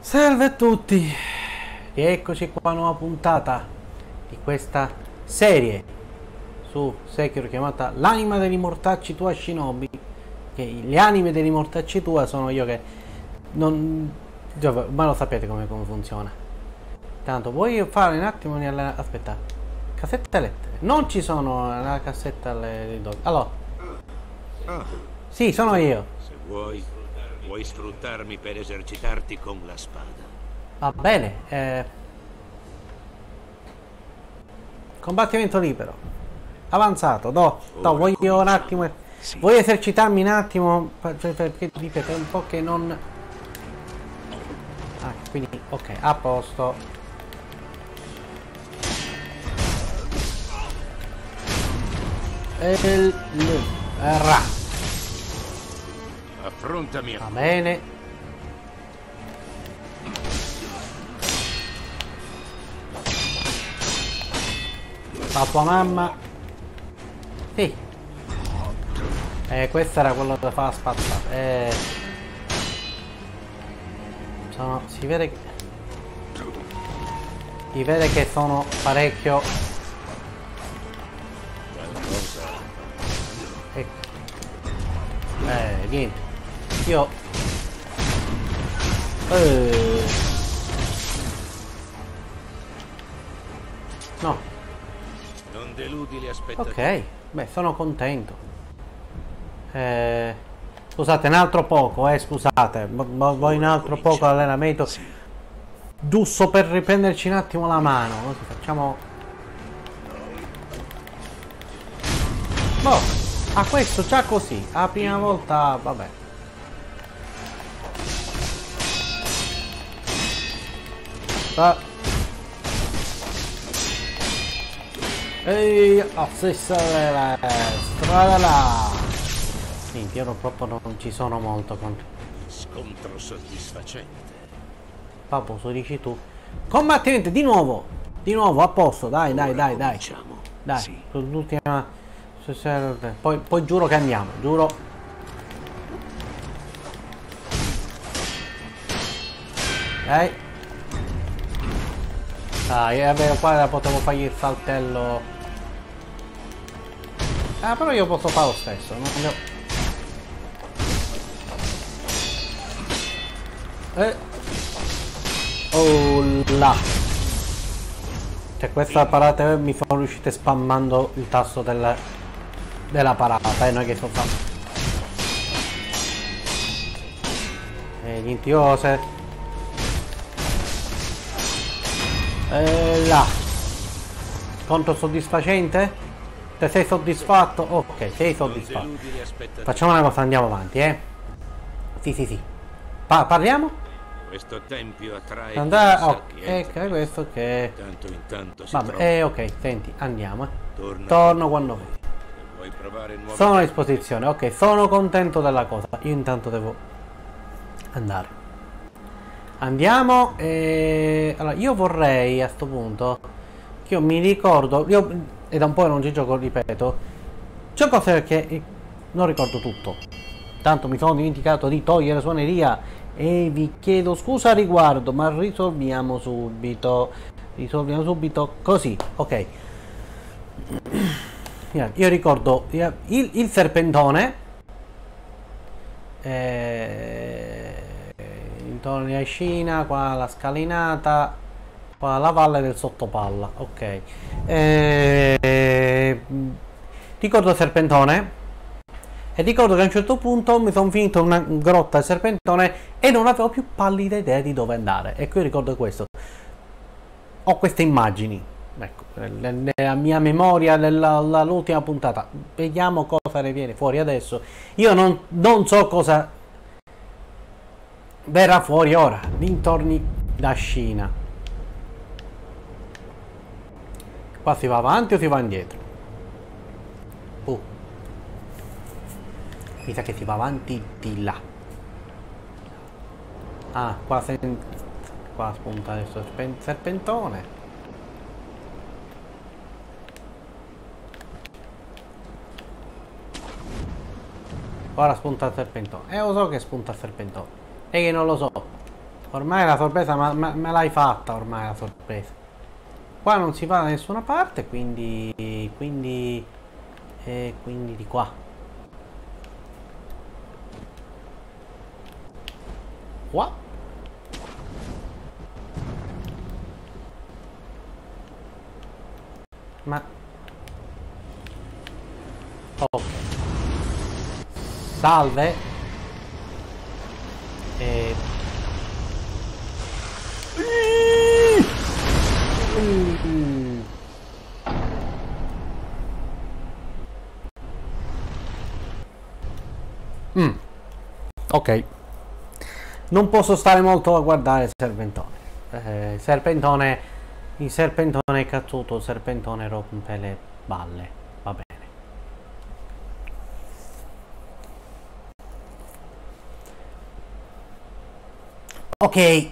Salve a tutti, eccoci qua a una nuova puntata di questa serie su Sekiro chiamata L'anima degli mortacci tua Shinobi. Che le anime degli mortacci tua sono io che non... ma lo sapete come funziona. Tanto vuoi fare un attimo aspetta, cassetta lettere, non ci sono la cassetta dei dog. Allora, sì, sono io. Se vuoi sfruttarmi per esercitarti con la spada. Va bene, combattimento libero. Avanzato, voglio un attimo. Sì. Voglio esercitarmi un attimo. Perché dite un po' che non. Ah, quindi, ok, a posto. Ra. Affrontami. Va bene. La tua mamma. Sì. Questo era quello che fa la spazzata. Si vede che sono parecchio. Niente. Io no. Non deludi le aspettative. Ok, beh, sono contento. Scusate, un altro poco, scusate, voi un altro poco allenamento. Giusto per riprenderci un attimo la mano. Così facciamo. Boh. Questo già così, la prima volta, vabbè. Ehi, strada là. Niente, io proprio non ci sono molto con. Scontro soddisfacente. Papo, so dici tu. Combattimento, di nuovo, a posto, dai. Dai, sì. L'ultima. Poi giuro che andiamo, giuro. Dai, è vero, qua potevo fargli il saltello. Però io posso fare lo stesso, non oh là. Cioè questa parata mi sono riuscite spammando il tasto della parata, non è che so fare. Niente, là. Scontro soddisfacente? Te sei soddisfatto? Ok, sei soddisfatto. Facciamo una cosa, andiamo avanti, Sì. Parliamo? Questo tempio attrae. Ok, questo che. Tanto in tanto si vabbè, ok, senti, andiamo. Torno quando vuoi. Sono a disposizione, ok, sono contento della cosa. Io intanto devo andare. Andiamo. Allora, io vorrei a sto punto. Che io mi ricordo. È da un po' che non ci gioco, ripeto. C'è cose che non ricordo tutto. Tanto mi sono dimenticato di togliere suoneria. E vi chiedo scusa a riguardo, ma risolviamo subito. Così, ok. Io ricordo il serpentone intorno a Scina, qua la scalinata, qua la valle del sottopalla, ok. Ricordo il serpentone e ricordo che a un certo punto mi sono finito in una grotta del serpentone e non avevo più pallida idea di dove andare. Ecco, io ricordo questo, ho queste immagini. Ecco, nella mia memoria dell'ultima puntata. Vediamo cosa ne viene fuori adesso. Io non so cosa verrà fuori ora. Dintorni da Scina. Qua si va avanti o si va indietro? Mi sa che si va avanti di là. Qua spunta adesso il serpentone. Ora spunta il serpentone. Lo so che spunta il serpentone. E che non lo so. Ormai la sorpresa me l'hai fatta, ormai la sorpresa. Qua non si va da nessuna parte, quindi di qua. Qua. Ma ok. Salve. Ok. Non posso stare molto a guardare il serpentone. Il serpentone è cazzuto, il serpentone rompe le balle. Va bene. Ok.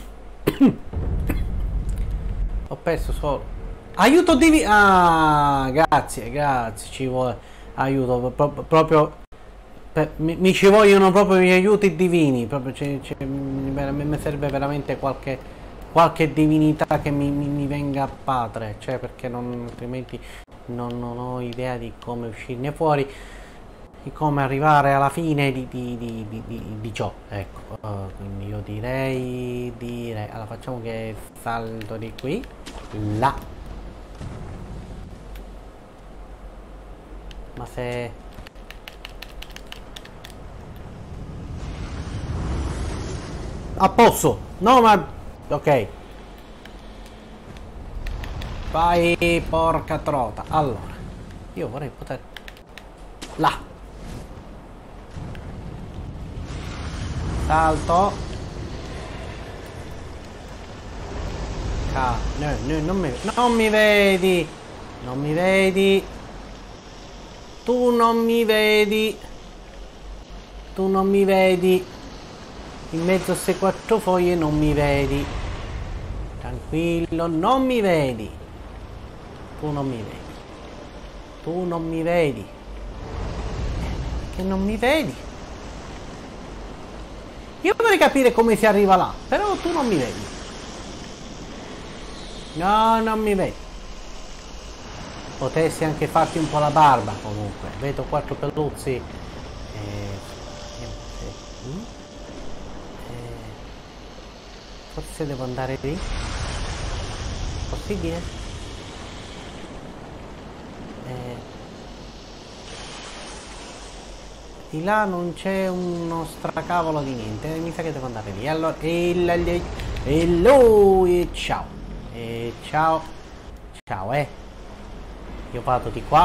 Ho perso solo. Aiuto divino. Ah, grazie, ci vuole aiuto proprio. Mi ci vogliono proprio gli aiuti divini. Proprio mi serve veramente qualche divinità che mi venga a padre. Cioè, perché altrimenti non ho idea di come uscirne fuori. Di come arrivare alla fine di ciò. Ecco. Quindi io direi. Allora facciamo che salto di qui. Là. Ma se. A posto. No, ma. Ok. Vai, porca trota. Allora. Io vorrei poter. Là. Salto. Non mi vedi. Non mi vedi. Tu non mi vedi. Tu non mi vedi. In mezzo a queste quattro foglie non mi vedi. Tranquillo, non mi vedi. Tu non mi vedi. Tu non mi vedi. Che non mi vedi? Io vorrei capire come si arriva là, però tu non mi vedi. No, non mi vedi. Potessi anche farti un po' la barba comunque. Vedo quattro peluzzi. Forse devo andare lì. Possibile? Di là non c'è uno stracavolo di niente. Mi sa che devo andare lì. Allora, hello e ciao. E ciao. Ciao, Io vado di qua.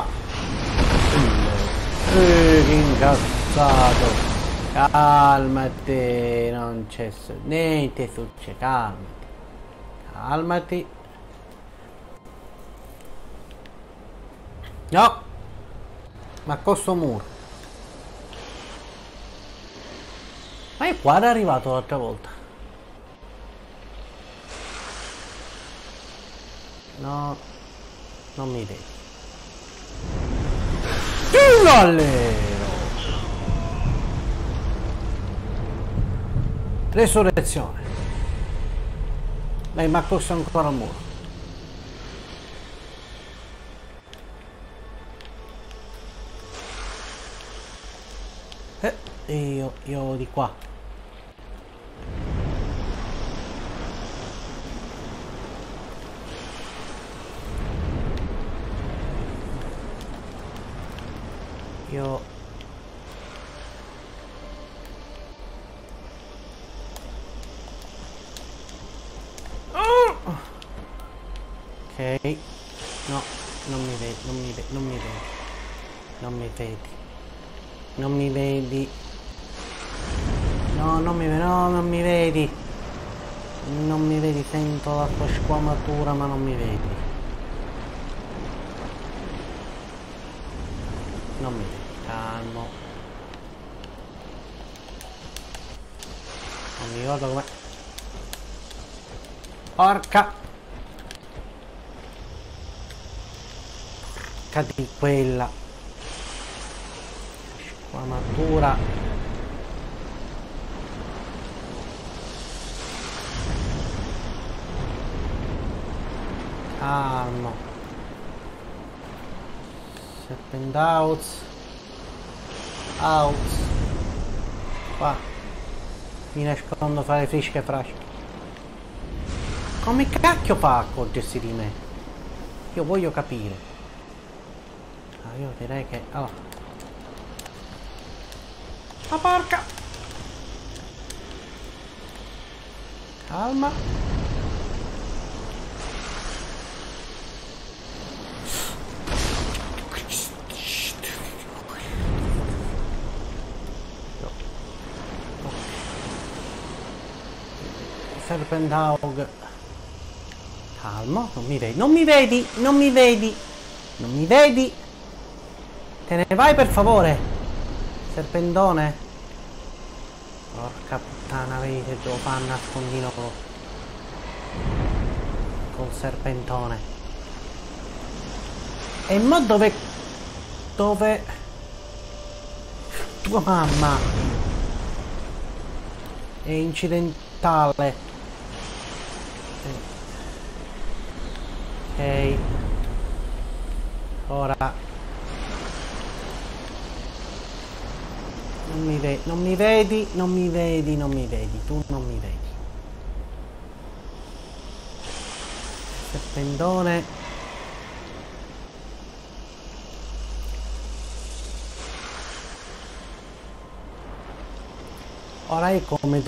Che incazzato. Calmati, non c'è niente succede, calmati. Calmati. No. Ma questo muro. Ma è qua era arrivato l'altra volta. No. Non mi vedi. Allero. Resurrezione. Lei mi ha corso ancora al muro. Io di qua. Ok. No, non mi vedi, non mi vedi, non mi vedi. Non mi vedi. Non mi vedi. No, non mi vedi, no, non mi vedi. Non mi vedi, sento la tua squamatura, ma non mi vedi. Non mi vedi, calmo. Non mi ricordo come. Porca di quella squamatura. Calmo. Serpent out. Out. Qua. Mi nascondo fra le frische frasche. Come cacchio fa a accorgersi di me? Io voglio capire. Ah, io direi che... allora. Ma porca! Calma. Serpent Dog. Calmo, non mi vedi. Non mi vedi, non mi vedi. Non mi vedi. Te ne vai per favore. Serpentone. Porca puttana, vedi che devo fare un nascondino col serpentone. E mo dove... dove... tua mamma è incidentale. Ok. Ora non mi vedi, non mi vedi, non mi vedi, non mi vedi, tu non mi vedi. Serpentone. Ora è come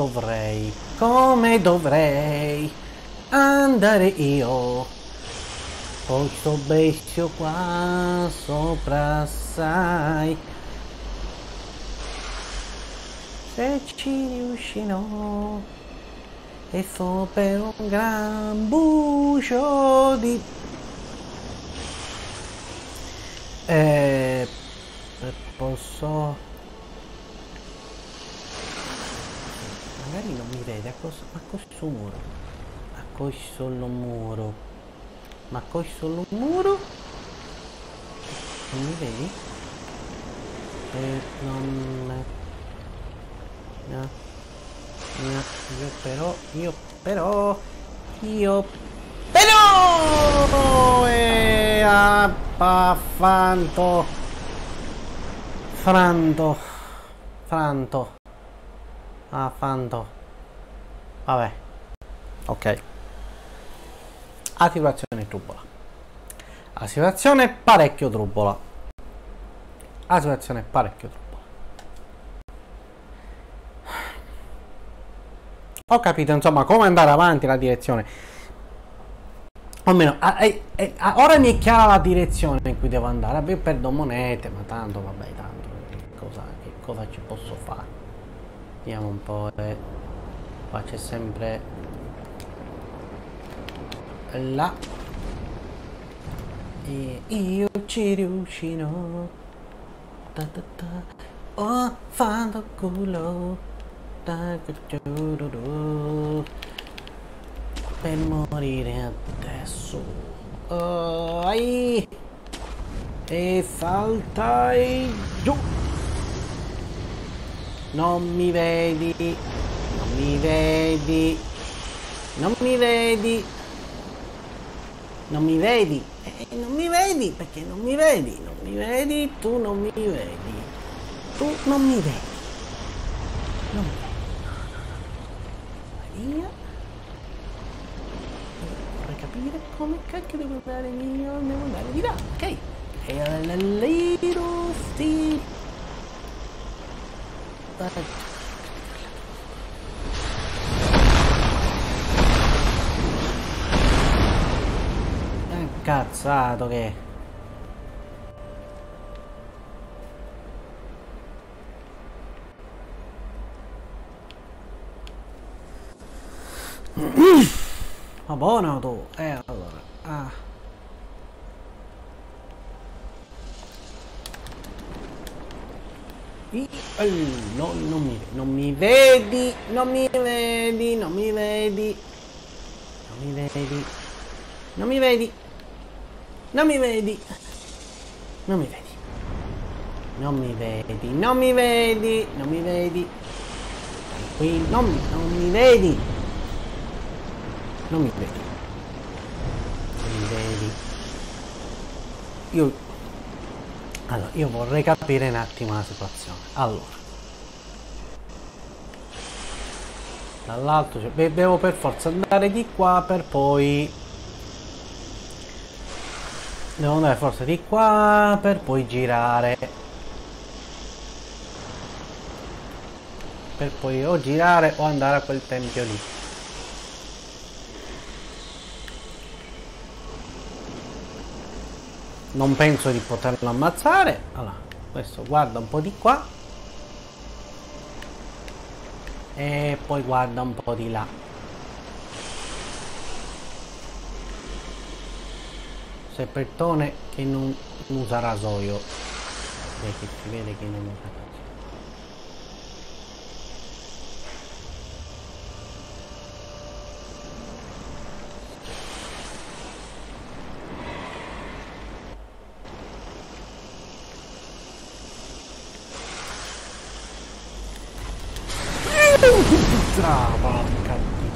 dovrei andare io. Poi sto bestia qua sopra, sai. Se ci riuscirò e so per un gran bucio di... posso... magari non mi vede a questo muro. A questo muro. Ma questo muro? Non mi vedi? Non... no. No. Io però... e affanto. Franto. Affanto. Vabbè. Ok. La situazione è trubola. La situazione è parecchio trubola. La situazione è parecchio trubola. Ho capito insomma come andare avanti la direzione. O almeno ora mi è chiara la direzione in cui devo andare. Vabbè, io perdo monete, ma tanto vabbè, tanto che cosa ci posso fare? Vediamo un po'. Qua c'è sempre là. E io ci riuscirò. Oh, fanno culo. Per morire adesso. E saltai giù. Non mi vedi. Non mi vedi. Non mi vedi. Non mi vedi. Non mi vedi perché non mi vedi. Non mi vedi. Tu non mi vedi. Tu non mi vedi. Non mi vedi. Via. Vorrei capire come cacchio devo andare io. Devo andare di là. Ok. E alla little Steve. Cazzato che ma buono tu allora no, non mi vedi non mi vedi non mi vedi non mi vedi non mi vedi non mi vedi non mi vedi non mi vedi non mi vedi non mi vedi qui non mi vedi non mi vedi non mi vedi Allora, io vorrei capire un attimo la situazione. Allora, dall'alto devo per forza andare di qua per poi... Devo andare forse di qua per poi girare. Per poi o girare o andare a quel tempio lì. Non penso di poterlo ammazzare. Allora, questo guarda un po' di qua. E poi guarda un po' di là. Seppeltone che non usa rasoio. Perché si vede che non usa rasoio. Porca di...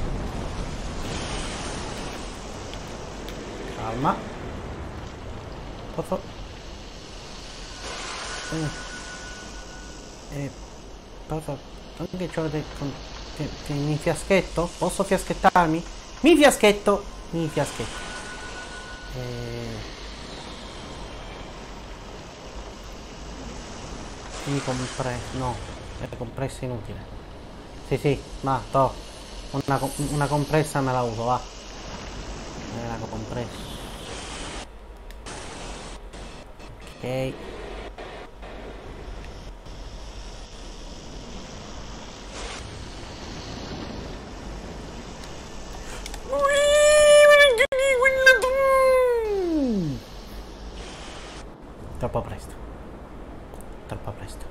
Calma. Posso... posso... Anche c'ho del... Mi fiaschetto? Posso fiaschettarmi? Mi fiaschetto! Mi fiaschetto. Mi compresso... No. Le compresse inutile. Sì, ma to. Una compressa me la uso, va. Una compressa. Ok. Troppo presto. Troppo presto.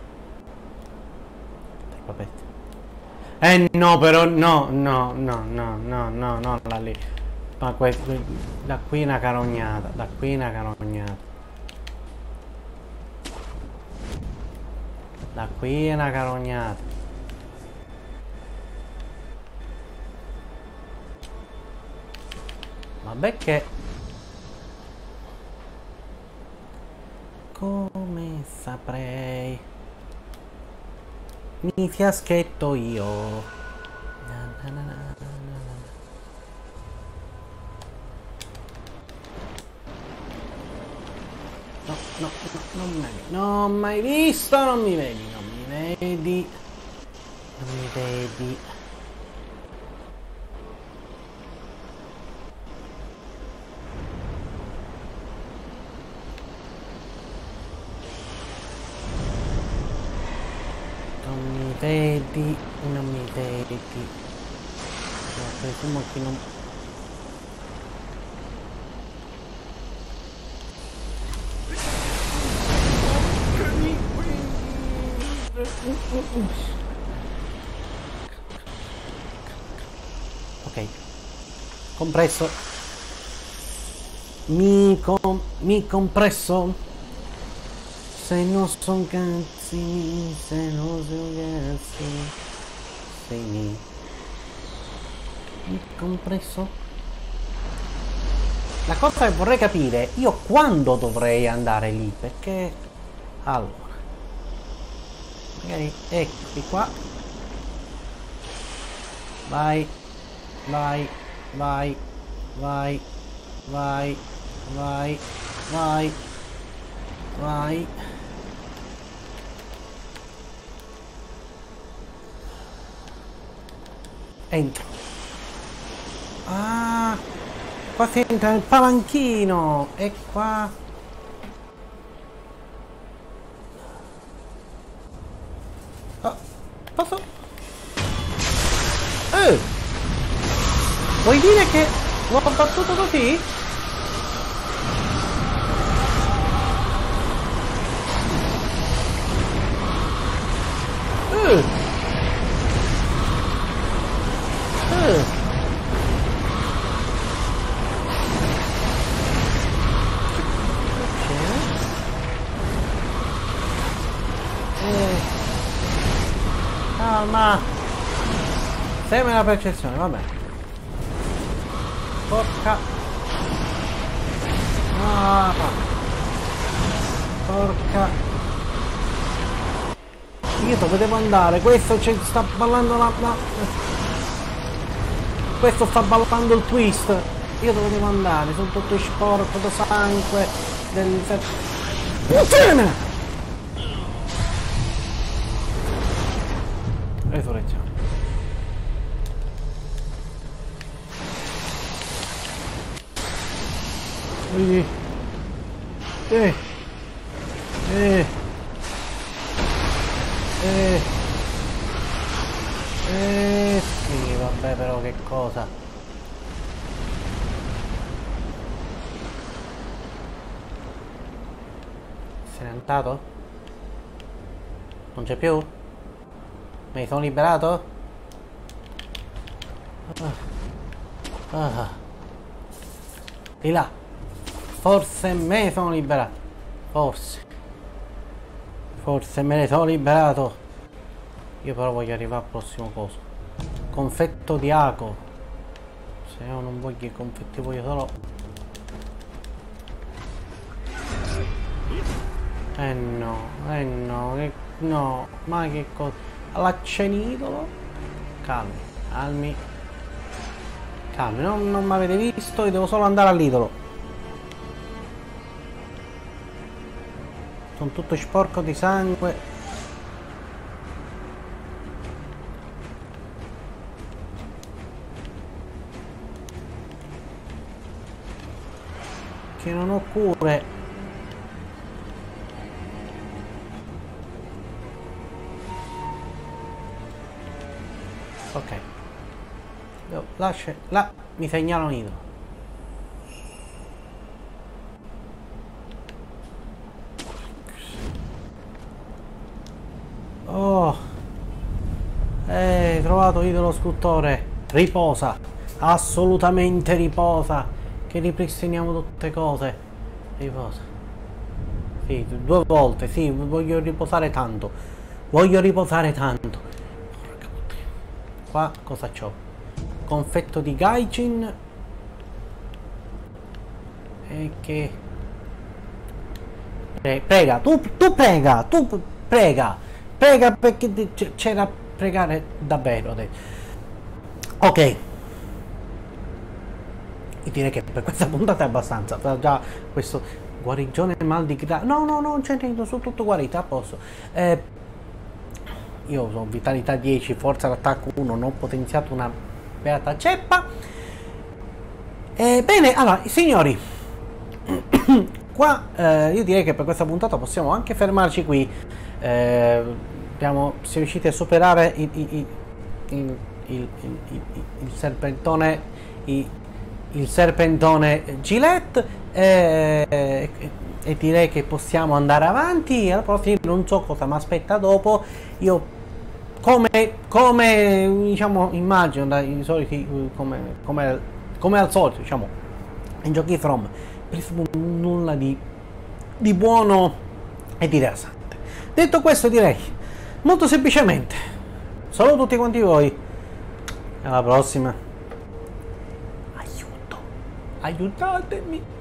Troppo presto. No, però no, là lì. Ma da qui una carognata, da qui una carognata. Da qui una carognata. Vabbè che... Come saprei... Mi fiaschetto io. No, non mai visto, non mi vedi, non mi vedi. Non mi vedi. Vedi, non mi vedi. No, presumo che non... Ok. Compresso. Mi compresso. Se non son cazzi, se non son cazzi, sei mi compresso. La cosa che vorrei capire, io quando dovrei andare lì, perché allora magari eccoci qua. Vai, vai, vai, vai, vai, vai, vai, vai. Entro. Ah, qua si entra nel palanchino. E qua. Oh, posso? Vuoi dire che l'ho battuto così? Calma. Sembra la percezione, vabbè. Porca. Ah. Porca. Io dove devo andare? Questo sta ballando questo sta ballando il twist. Io dove devo andare? Sono tutto sporco da sangue del... Puttana! Resurrezione. Sì, vabbè, però che cosa? Se n'è andato? Non c'è più? Me ne sono liberato? Di là. Forse me ne sono liberato. Forse me ne sono liberato. Io però voglio arrivare al prossimo coso. Confetto di ago. Se no non voglio i confetti, voglio solo... no, no, ma che cosa? L'accenidolo? Calmi. Non mi avete visto e devo solo andare all'idolo. Sono tutto sporco di sangue. Che non ho cure. Ok. Lascia. Là mi segnalo nido. Oh. Trovato idolo scultore. Riposa. Assolutamente riposa. Che ripristiniamo tutte cose. Riposa. Sì, 2 volte. Sì, voglio riposare tanto. Porca puttana. Qua cosa c'ho? Confetto di Gaijin. E che... prega, tu prega perché c'era pregare davvero. Ok. Io direi che per questa puntata è abbastanza. Già questo guarigione mal di gra... No, non c'è niente, sono tutto guarito, a posto. Io sono vitalità 10, forza d'attacco 1, non ho potenziato una beata ceppa. Bene, allora, signori, qua io direi che per questa puntata possiamo anche fermarci qui. Siamo riusciti a superare il serpentone, il serpentone Gillette, e direi che possiamo andare avanti. Alla prossima non so cosa mi aspetta dopo. Io come diciamo immagino dai soliti, come al solito, diciamo, in giochi From, presumo nulla di buono e di rilassante. Detto questo, direi molto semplicemente saluto tutti quanti voi, alla prossima. Aiutatemi.